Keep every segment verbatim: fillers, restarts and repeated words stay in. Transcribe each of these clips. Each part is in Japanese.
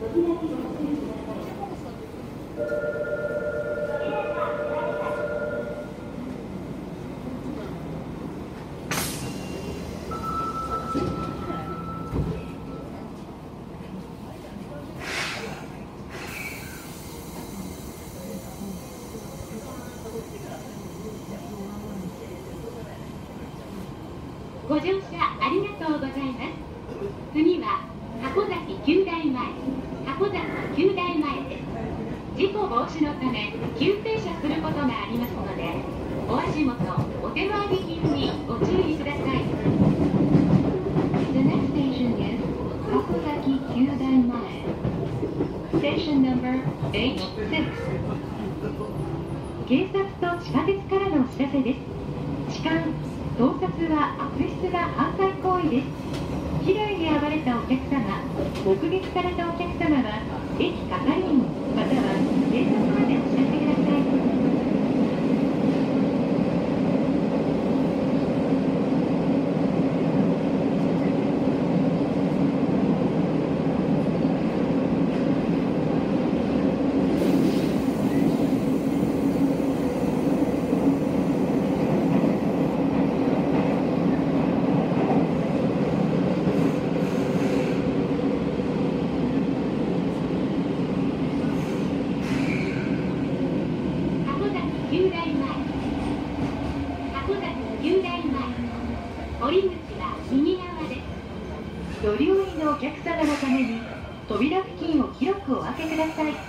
ご乗車ありがとうございます。次は箱崎旧大前、箱崎旧大前です。事故防止のため急停車することがありますので、お足元、お手回り品にご注意ください。The next station is 箱崎旧大前。Station number エイチシックス。警察と地下鉄からのお知らせです。痴漢、盗撮は悪質な犯罪行為です。被害に遭われたお客様、目撃されたお客様は駅係員または警察までお知らせください。旧大前、箱崎旧大前、降り口は右側です。乗り降りのお客様のために扉付近を広くお開けください。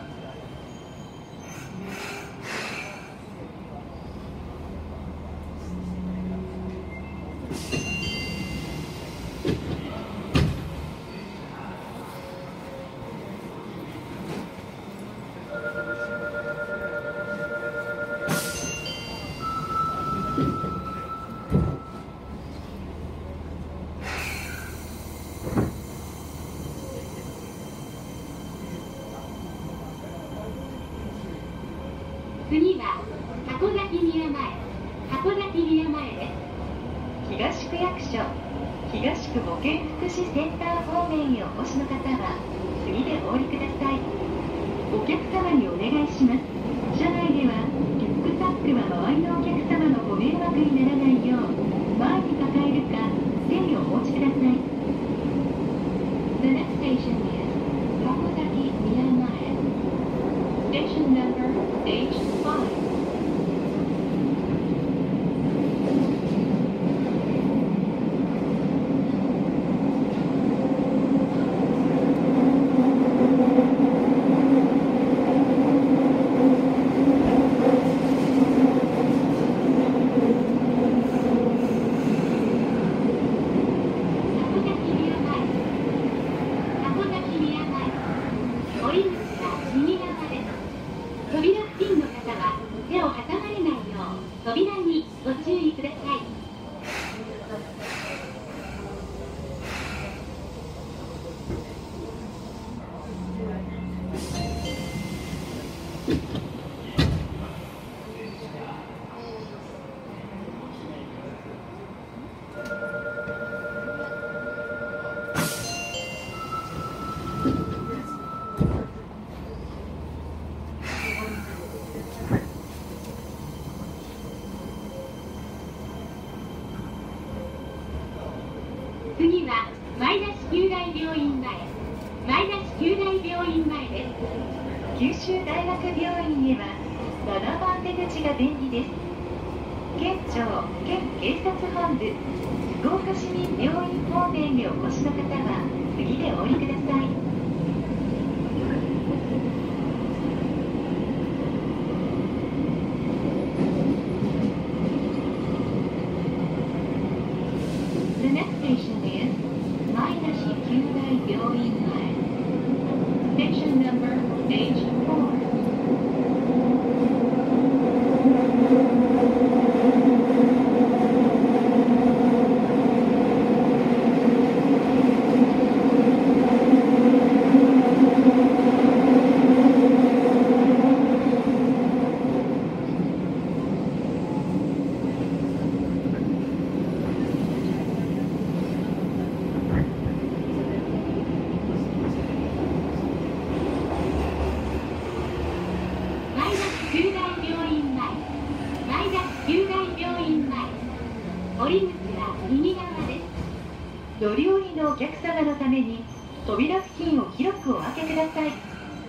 次は箱崎宮前、箱崎宮前です。東区役所、東区保健福祉センター方面へお越しの方は次でお降りください。お客様にお願いします。車内ではリュックサックは周りのお客様のご迷惑にならないよう前に抱えるか手にお持ちください。The next station is 箱崎宮前。Station numberエイチファイブ。扉付近の方は手を挟まれないよう扉にご注意ください。次は前田市九大病院前、前田市九大病院前です。九州大学病院へはななばん出口が便利です。県庁、県警察本部、福岡市民病院方面へお越しの方は次でお降りください。The next station is 前田市九大病院前。Station numberエイチフォー。 客様のために扉付近を広くお開けください。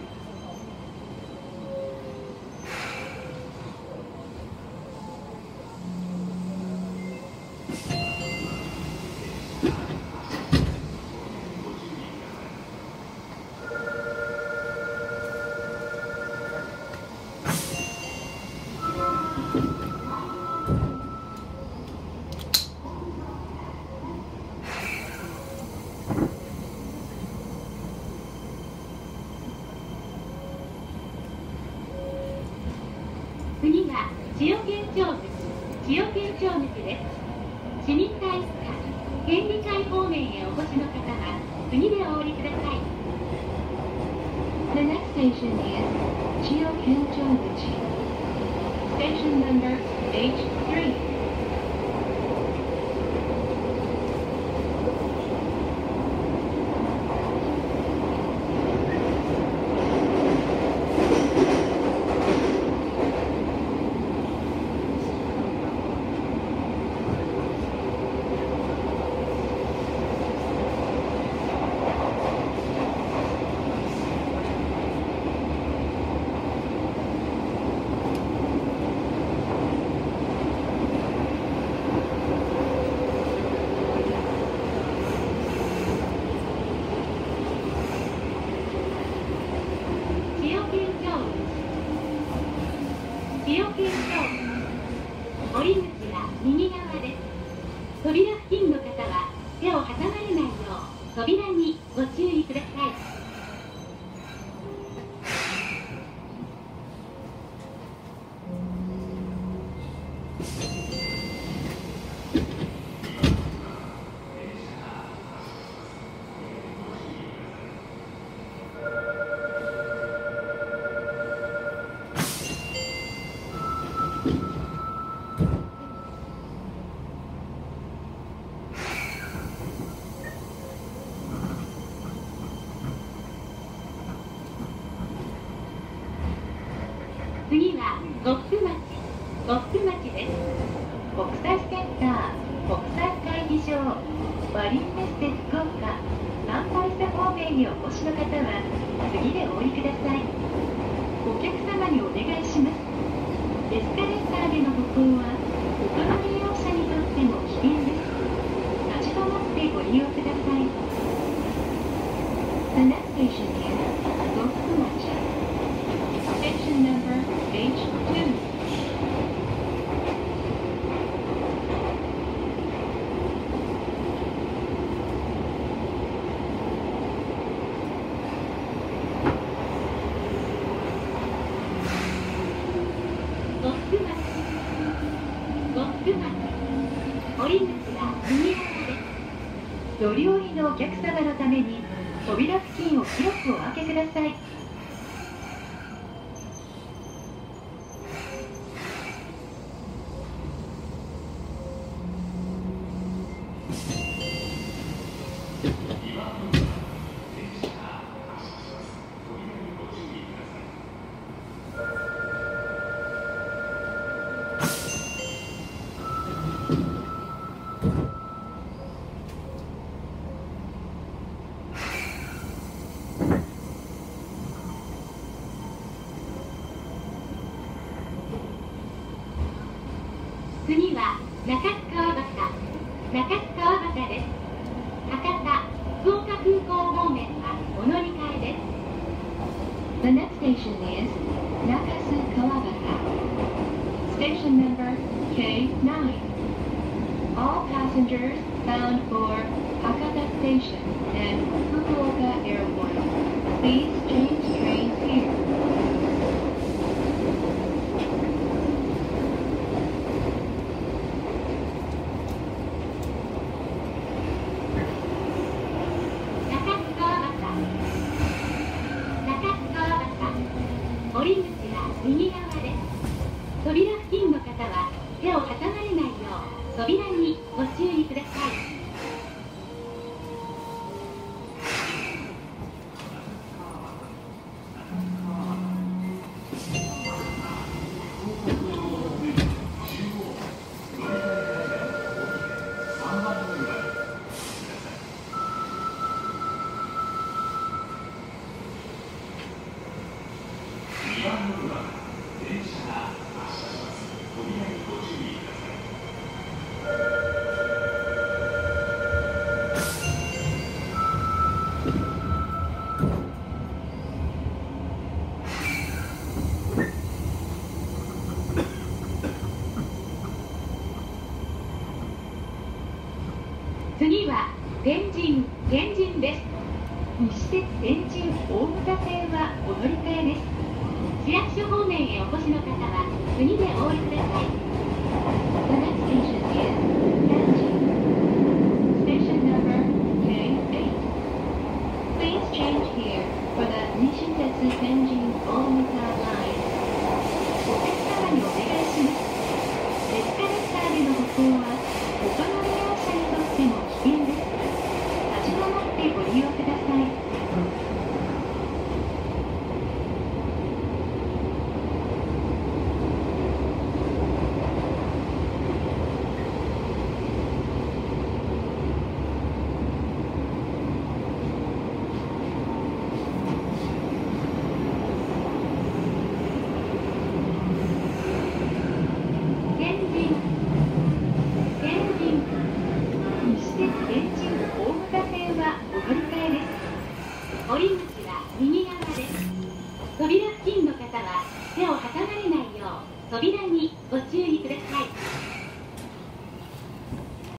次は千代県庁口、千代県庁口です。市民体育館、県議会方面へお越しの方は次でお降りください。 The next station is 千代県庁口。Station numberエイチスリー。 千代県庁口、降り口は右側です。扉付近の方は手を挟まれないよう扉にご注意ください。次は呉服町、呉服町です。国際センター、国際会議場、マリンメッセ福岡、参拝者方面にお越しの方は次でお降りください。お客様にお願いします。エスカレーターでの歩行は他の利用者にとっても危険です。立ち止まってご利用ください。The next station is 呉服町。Station numberエイチツー。呉服町、呉服町、降り口は右側です。乗り降りのお客様のために扉付近を広くお開けください。次は中津川端、中津川端です。博多、福岡空港方面はお乗り換えです。 The next station is 中津川端。Station numberケーナイン。All passengers bound for Hakata Station and Fukuoka Airport, please change trains here. 降り口は右側です。扉付近の方は手を挟まれないよう扉にご注意ください。 次は天神天神です。西鉄天神大牟田線はお乗り換えです。市役所方面へお越しの方は次でお降りください。 The next station is Tenjin. Station number K eight. Please change here for the Nishitetsu Tenjin Omuta line. お客様にお願いします。エスカレーターでの歩行は他の利用者にとっても危険です。立ち止まってご利用ください。天神天神西鉄天神大牟田線はお乗り換えです。降り口は右側です。扉付近の方は手を挟まれないよう扉にご注意ください。